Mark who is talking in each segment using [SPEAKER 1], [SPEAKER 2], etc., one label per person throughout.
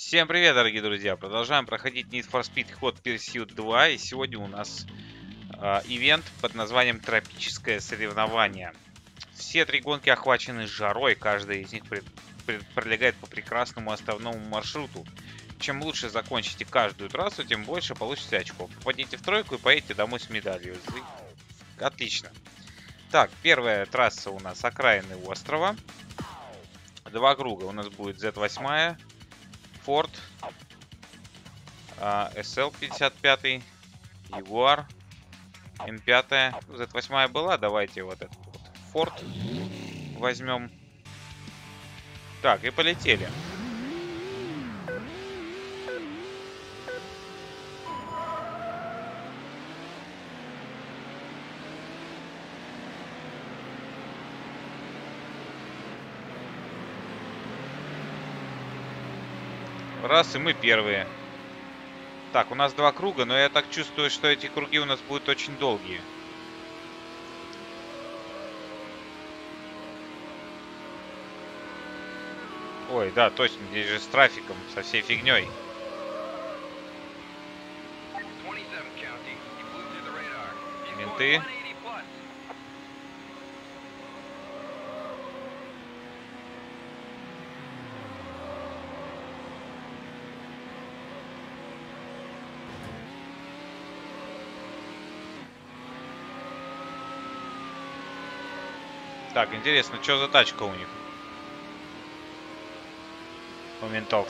[SPEAKER 1] Всем привет, дорогие друзья! Продолжаем проходить Need for Speed Hot Pursuit 2. И сегодня у нас ивент под названием Тропическое соревнование. Все три гонки охвачены жарой, каждая из них пролегает по прекрасному основному маршруту. Чем лучше закончите каждую трассу, тем больше получите очков. Попадите в тройку и поедете домой с медалью. Отлично. Так, первая трасса у нас окраины острова. Два круга. У нас будет Z8, Ford, SL55, Jaguar, М5. Z8 была, давайте вот этот вот Ford возьмем. Так, и полетели. Раз, и мы первые. Так, у нас два круга, но я так чувствую, что эти круги у нас будут очень долгие. Ой, да, точно, здесь же с трафиком, со всей фигней. Менты. Так, интересно, что за тачка у них? У ментов.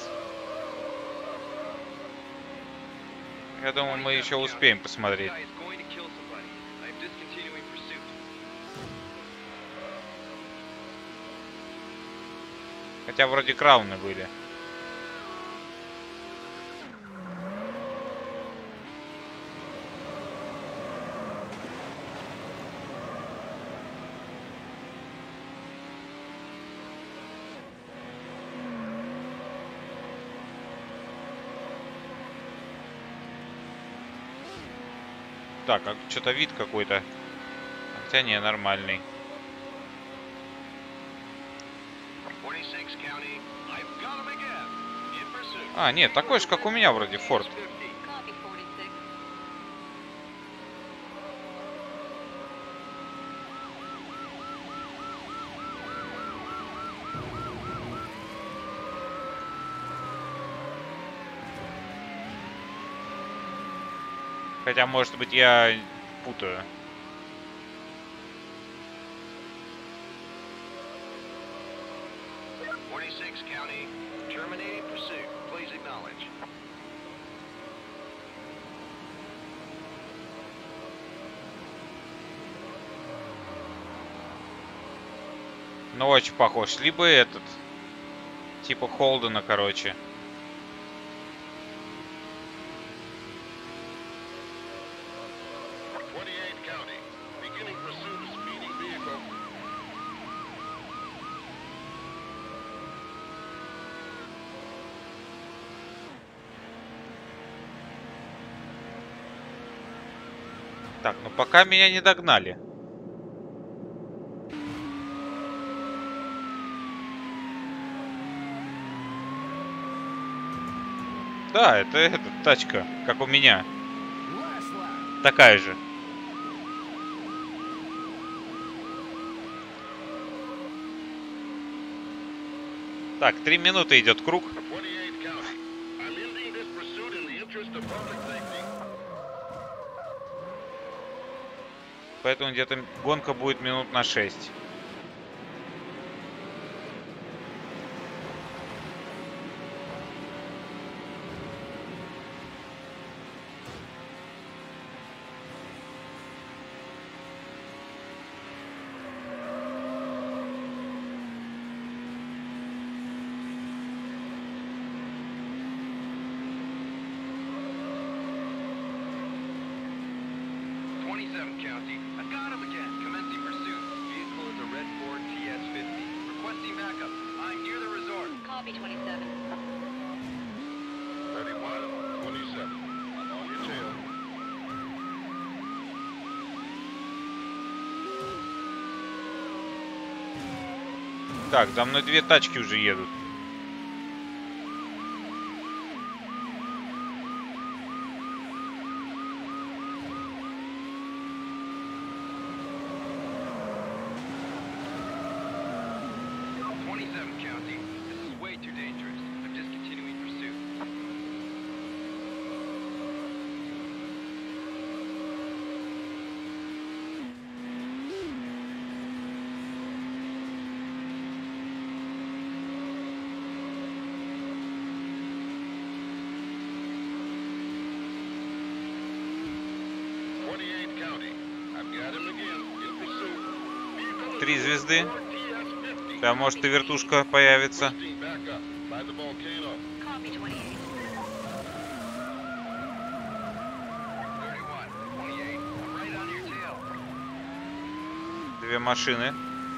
[SPEAKER 1] Я думаю, мы еще успеем посмотреть. Хотя вроде крауны были. Так, а что-то вид какой-то. Хотя не, нормальный. А, нет, такой же, как у меня вроде, Ford. Хотя, может быть, я путаю. Ну, очень похож. Либо этот. Типа Холдена, короче. Так, ну пока меня не догнали. Да, это эта тачка, как у меня. Такая же. Так, 3 минуты идет круг. Поэтому где-то гонка будет минут на 6. Так, за мной две тачки уже едут. 3 звезды. Там может и вертушка появится. Две машины.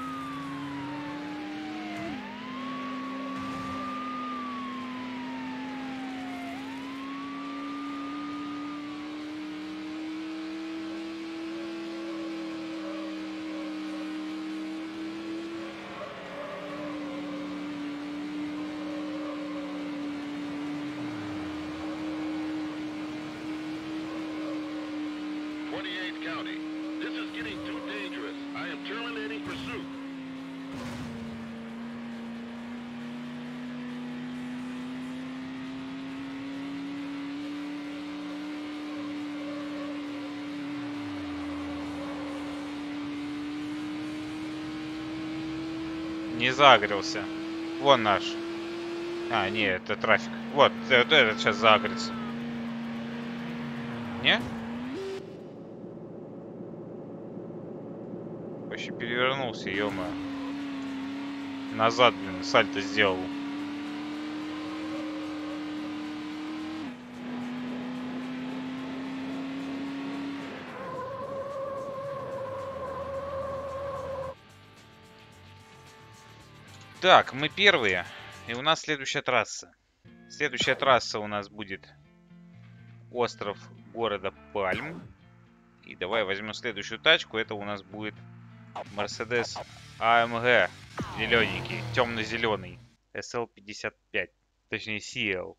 [SPEAKER 1] Не загрелся. Вон наш. А, нет, это трафик. Вот, этот сейчас загрится. Не? Вообще перевернулся, ё-моё. Назад, блин, сальто сделал. Так, мы первые. И у нас следующая трасса. Следующая трасса у нас будет остров города Пальм. И давай возьмем следующую тачку. Это у нас будет Mercedes AMG. Зелененький, темно-зеленый. SL55. Точнее, CL.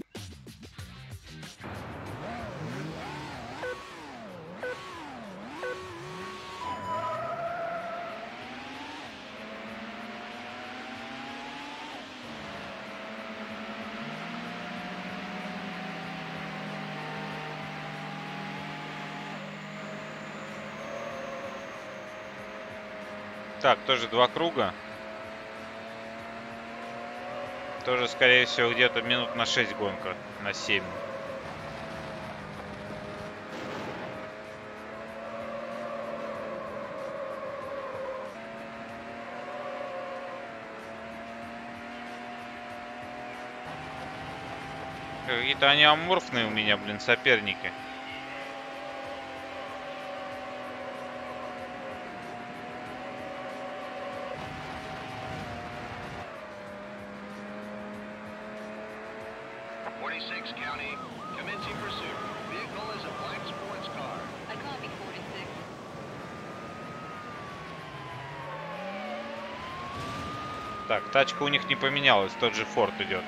[SPEAKER 1] Так, тоже 2 круга. Тоже, скорее всего, где-то минут на 6 гонка. На 7. Какие-то они аморфные у меня, блин, соперники. Так, тачка у них не поменялась, тот же Форд идет.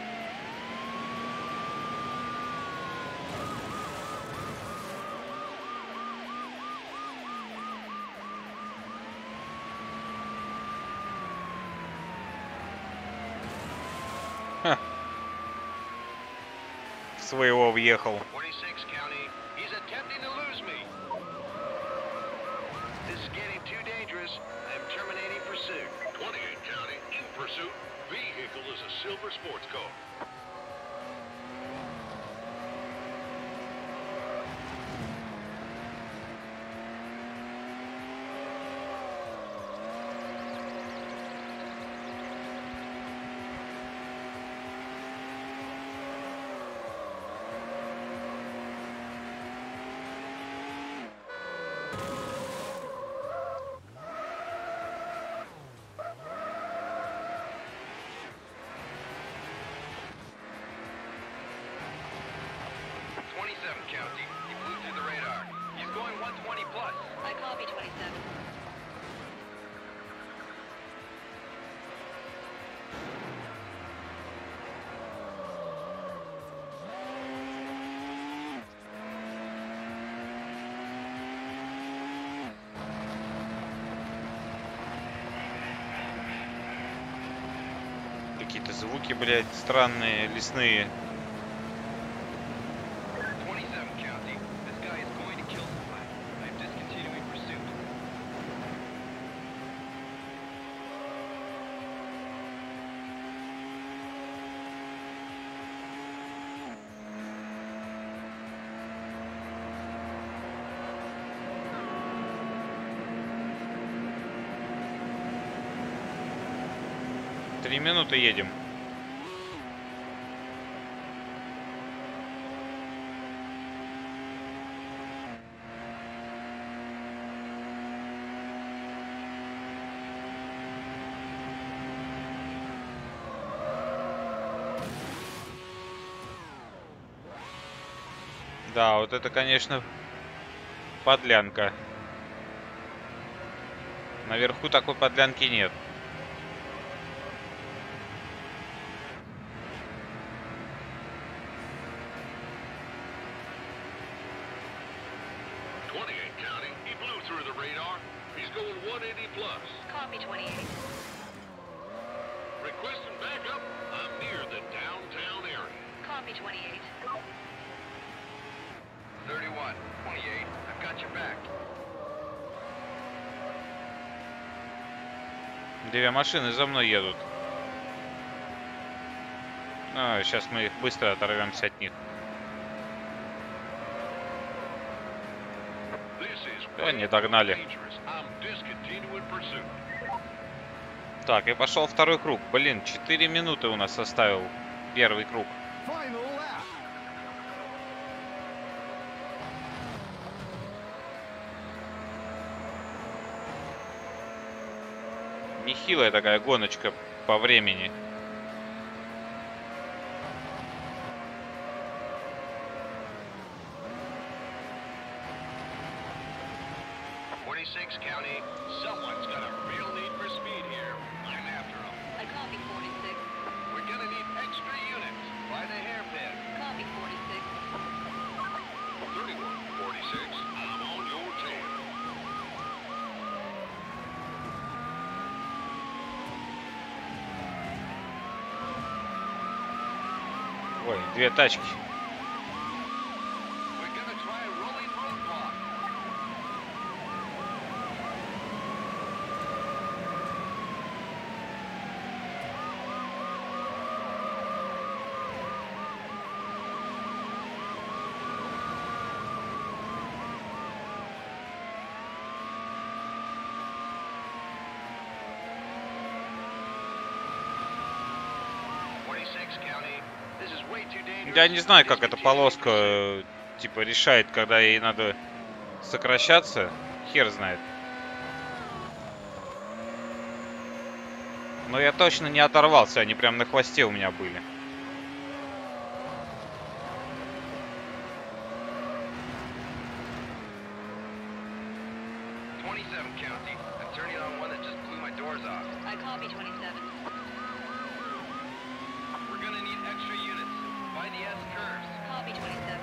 [SPEAKER 1] Ха. В своего въехал. Какие-то звуки, блядь, странные, лесные. 3 минуты едем. Да, вот это, конечно, подлянка. Наверху такой подлянки нет.
[SPEAKER 2] Copy 28.
[SPEAKER 3] Requesting backup. I'm near the downtown area.
[SPEAKER 2] Copy 28.
[SPEAKER 3] 31, 28. I've got your back.
[SPEAKER 1] Две машины за мной едут. Сейчас мы их быстро оторвемся от них. Не догнали. Так, и пошел второй круг. Блин, 4 минуты у нас составил первый круг. Нехилая такая гоночка по времени.
[SPEAKER 3] County, someone's got a real need for speed here. I'm after them.
[SPEAKER 2] I copy 46.
[SPEAKER 3] We're gonna need extra units by the hairpin.
[SPEAKER 2] Copy 46.
[SPEAKER 3] 31, 46. I'm on your tail.
[SPEAKER 1] Ой, две тачки.
[SPEAKER 3] We're gonna try a rolling roadblock.
[SPEAKER 1] Я не знаю, как эта полоска типа решает, когда ей надо сокращаться. Хер знает. Но я точно не оторвался, они прям на хвосте у меня были.
[SPEAKER 2] I copy 27.
[SPEAKER 3] We're gonna need extra units by the S curves.
[SPEAKER 2] Copy 27.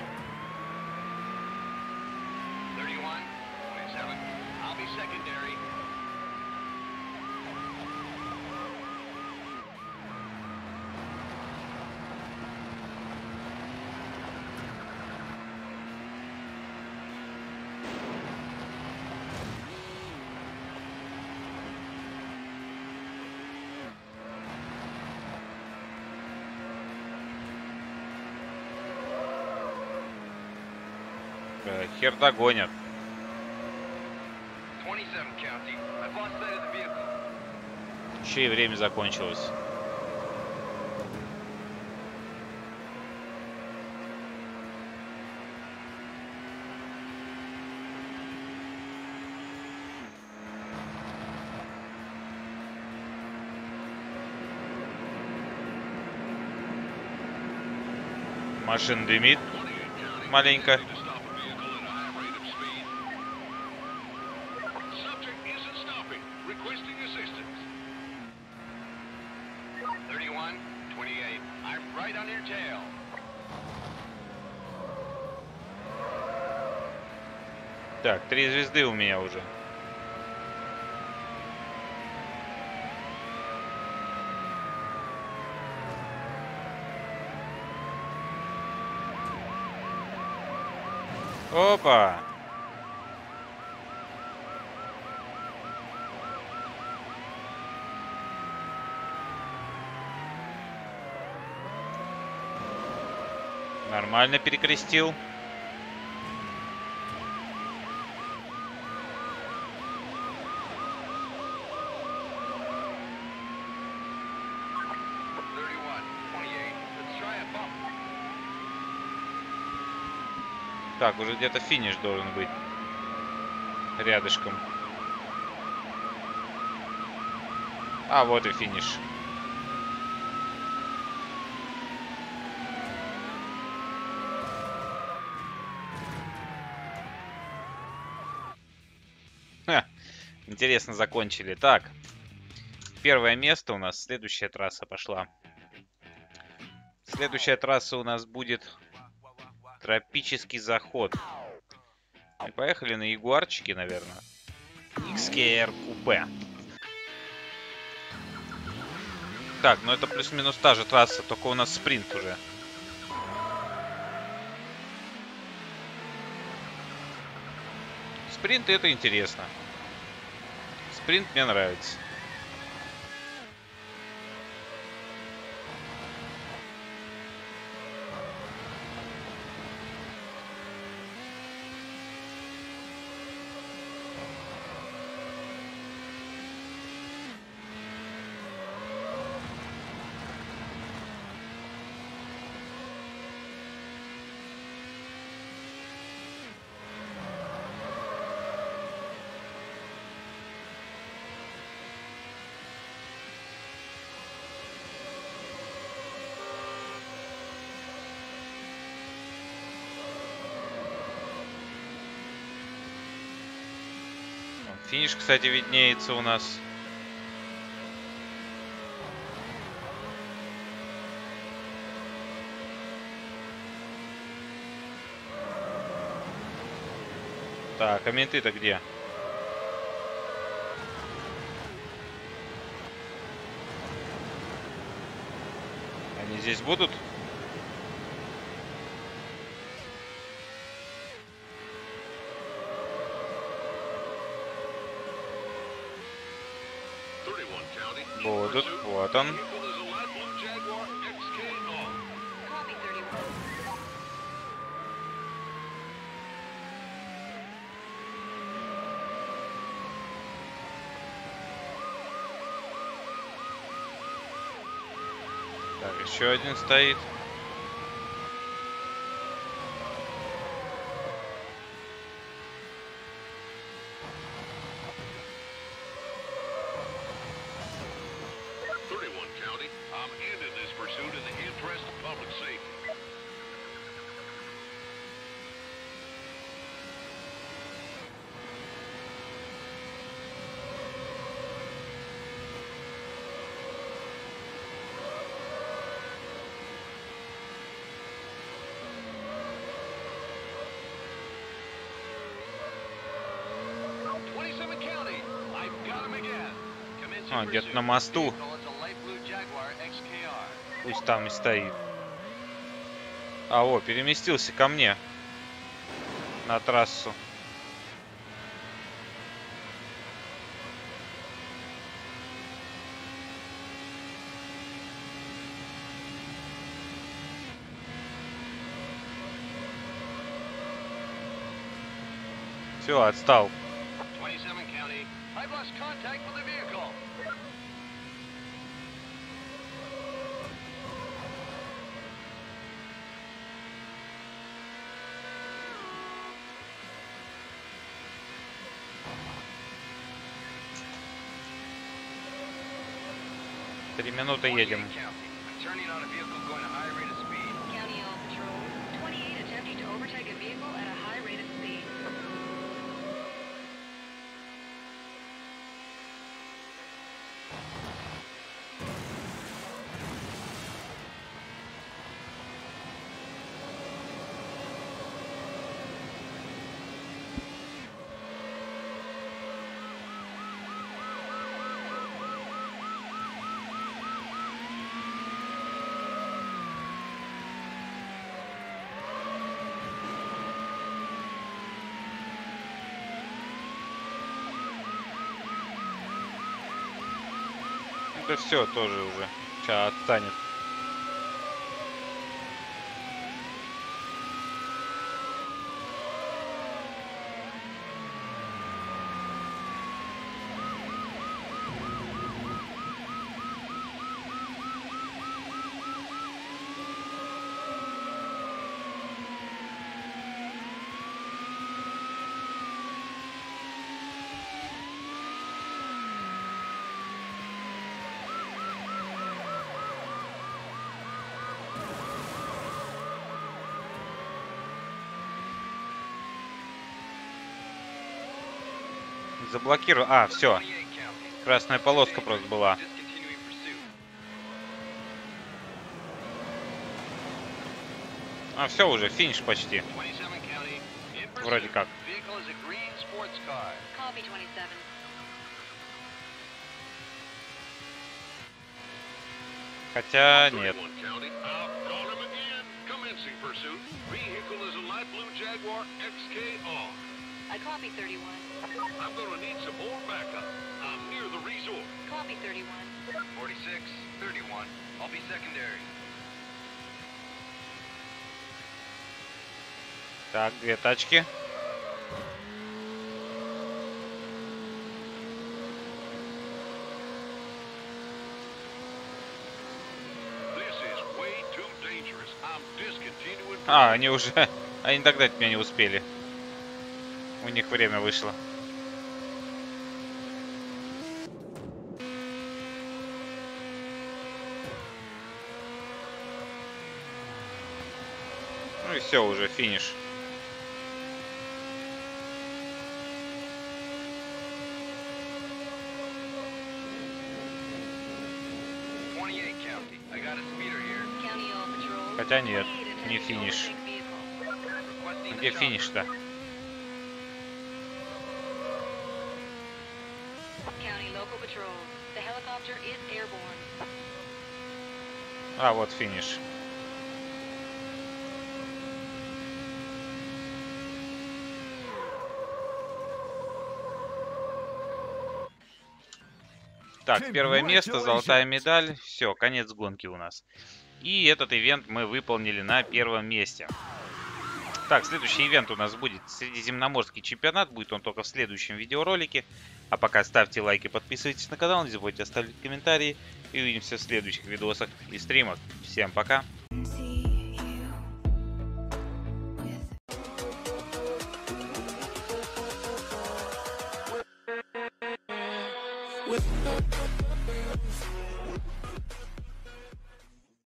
[SPEAKER 3] 31, 27. I'll be secondary.
[SPEAKER 1] Хер догонят.
[SPEAKER 3] 27 County. I've lost sight of the vehicle.
[SPEAKER 1] Еще и время закончилось. Машина дымит маленько. Так, 3 звезды у меня уже. Опа! Нормально перекрестил. Так, уже где-то финиш должен быть. Рядышком. А, вот и финиш. Ха, интересно закончили. Так, первое место у нас. Следующая трасса пошла. Следующая трасса у нас будет тропический заход. И поехали на ягуарчике, наверное. XKR купе. Так, ну это плюс-минус та же трасса, только у нас спринт уже. Спринт это интересно. Спринт мне нравится. Финиш, кстати, виднеется у нас. Так, а менты-то где? Они здесь будут? Будут, вот он.
[SPEAKER 2] Copy 31.
[SPEAKER 1] Так, еще один стоит. А, где-то на мосту. Пусть там и стоит. А, о, переместился ко мне. На трассу. Все, отстал.
[SPEAKER 3] 27 County. I've lost contact with the vehicle.
[SPEAKER 1] Три минуты едем.
[SPEAKER 3] Turning on a vehicle going at a high rate of speed.
[SPEAKER 2] County All Patrol. 28 attempting to overtake a vehicle at a high rate of speed.
[SPEAKER 1] Это все тоже уже. Сейчас отстанет. Заблокирую. А, все. Красная полоска просто была. А, все уже, финиш почти. Вроде как.
[SPEAKER 2] Copy 27.
[SPEAKER 1] Хотя нет.
[SPEAKER 2] I copy 31.
[SPEAKER 3] I'm gonna need some more backup. I'm near the resort.
[SPEAKER 2] Copy 31.
[SPEAKER 3] 46, 31. I'll be secondary.
[SPEAKER 1] Так, две тачки.
[SPEAKER 3] This is way too dangerous. I'm discontinuing.
[SPEAKER 1] А, они уже... Они догнать меня не успели. У них время вышло. Ну и все, уже финиш.
[SPEAKER 2] County All Patrol.
[SPEAKER 1] Хотя нет,
[SPEAKER 2] 28
[SPEAKER 1] не
[SPEAKER 2] attempting to
[SPEAKER 1] финиш.
[SPEAKER 2] overtake vehicle.
[SPEAKER 1] Где финиш-то?
[SPEAKER 2] County Local Patrol. The helicopter is airborne.
[SPEAKER 1] А, вот финиш. Так, первое место, золотая медаль. Все, конец гонки у нас. И этот ивент мы выполнили на первом месте. Так, следующий ивент у нас будет Средиземноморский чемпионат. Будет он только в следующем видеоролике. А пока ставьте лайки, подписывайтесь на канал. Не забудьте оставить комментарии. И увидимся в следующих видосах и стримах. Всем пока.
[SPEAKER 4] with